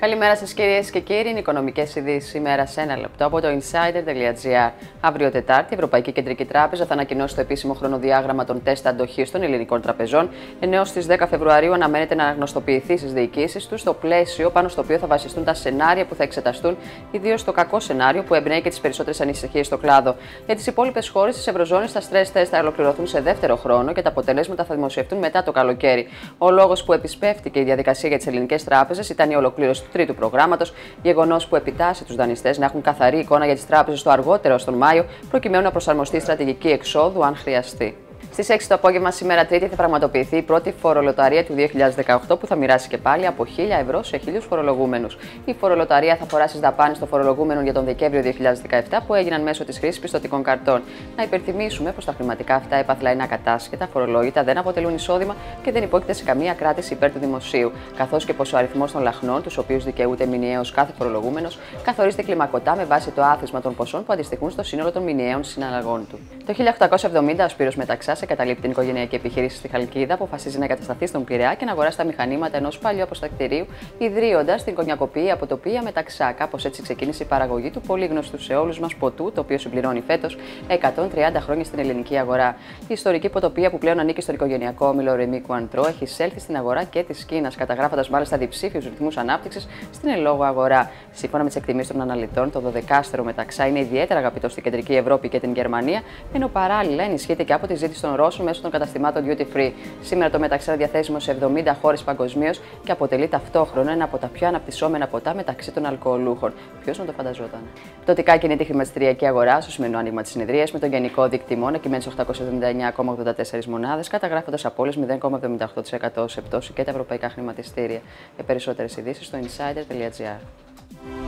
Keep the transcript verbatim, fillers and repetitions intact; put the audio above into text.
Καλημέρα σας κυρίες και κύριοι. Είναι οικονομικές ειδήσεις ημέρα σε ένα λεπτό από το insider τελεία gr. Αύριο Τετάρτη, η Ευρωπαϊκή Κεντρική Τράπεζα θα ανακοινώσει το επίσημο χρονοδιάγραμμα των τεστ αντοχής των ελληνικών τραπεζών, ενώ στις δέκα Φεβρουαρίου αναμένεται να αναγνωστοποιηθεί στις διοικήσεις του στο πλαίσιο πάνω στο οποίο θα βασιστούν τα σενάρια που θα εξεταστούν, ιδίως το κακό σενάριο που εμπνέει και τις περισσότερες ανησυχίες στο κλάδο. Για τις υπόλοιπες χώρες της Ευρωζώνης, τα stress test θα ολοκληρωθούν σε δεύτερο χρόνο και τα αποτελέσματα θα δημοσιευτούν μετά το καλοκαίρι. Ο λόγος που επισπεύτηκε η διαδικασία για τις ελληνικές τράπεζες ήταν η ολοκλήρωση του τρίτου προγράμματος, γεγονός που επιτάσσει τους δανειστές να έχουν καθαρή εικόνα για τις τράπεζες το αργότερο στον Μάιο, προκειμένου να προσαρμοστεί η στρατηγική εξόδου αν χρειαστεί. Στις έξι το απόγευμα σήμερα Τρίτη θα πραγματοποιηθεί η πρώτη φορολοταρία του δύο χιλιάδες δεκαοκτώ που θα μοιράσει και πάλι από χίλια ευρώ σε χίλιους φορολογούμενους. Η φορολοταρία θα αφορά στις δαπάνες των φορολογούμενων για τον Δεκέμβριο δύο χιλιάδες δεκαεπτά που έγιναν μέσω της χρήσης πιστωτικών καρτών. Να υπενθυμίσουμε πως τα χρηματικά αυτά έπαθλα είναι ακατάσχετα, φορολόγητα, δεν αποτελούν εισόδημα και δεν υπόκειται σε καμία κράτηση υπέρ του δημοσίου. Καθώς και πως ο αριθμός των λαχνών, τους οποίους δικαιούται μηνιαίως κάθε φορολογούμενος, καθορίζεται κλιμακωτά με βάση το άθροισμα των ποσών που αντιστοιχούν στο σύνολο των μηνιαίων συναλλαγών του. Το χίλια οκτακόσια εβδομήντα ο Σπύρος Μεταξάς εγκαταλείπει την οικογενειακή επιχείρηση στη Χαλκίδα, αποφασίζει να εγκατασταθεί στον Πειραιά και να αγοράσει τα μηχανήματα ενός παλιού αποστακτηρίου, ιδρύοντας την κονιακοποιή αποτοπία Μεταξά. Κάπως έτσι ξεκίνησε η παραγωγή του πολύ γνωστού σε όλους μας ποτού, το οποίο συμπληρώνει φέτος εκατόν τριάντα χρόνια στην ελληνική αγορά. Η ιστορική ποτοπία, που πλέον ανήκει στον οικογενειακό όμιλο Ρεμί Κουαντρό, έχει εισέλθει στην αγορά και της Κίνας, καταγράφοντας μάλιστα διψήφιους ρυθμούς ανάπτυξης στην εν λόγω αγορά. Σύμφωνα με τις εκτιμήσεις των αναλυτών, το δωδεκάστερο Μεταξά είναι ιδιαίτερα αγαπητό στην κεντρική Ευρώπη και την Γερμανία, ενώ παράλληλα ενισχύεται και από τη ζήτηση των Ρώσων μέσω των καταστημάτων duty free. Σήμερα το Μεταξά είναι διαθέσιμο σε εβδομήντα χώρες παγκοσμίως και αποτελεί ταυτόχρονα ένα από τα πιο αναπτυσσόμενα ποτά μεταξύ των αλκοολούχων. Ποιος να το φανταζόταν. Πτωτικά κινείται η χρηματιστηριακή αγορά στο σημερινό άνοιγμα της συνεδρίας, με τον γενικό δείκτη τιμών να κυμαίνει στις οκτακόσιες εβδομήντα εννέα κόμμα ογδόντα τέσσερα μονάδες, καταγράφοντας απώλειες μηδέν κόμμα εβδομήντα οκτώ τοις εκατό σε πτώση και τα ευρωπαϊκά χρηματιστήρια. Για περισσότερες ειδήσεις στο insider τελεία gr.